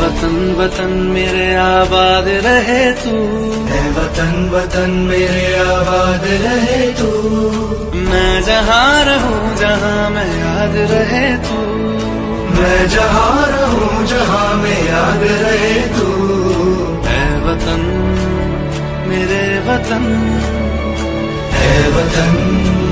वतन वतन मेरे आबाद रहे तू, है वतन वतन मेरे आबाद रहे तू। मैं जहाँ रहूं जहाँ मैं याद रहे तू, मैं जहाँ रहूं जहाँ मैं याद रहे तू। है वतन मेरे वतन, है वतन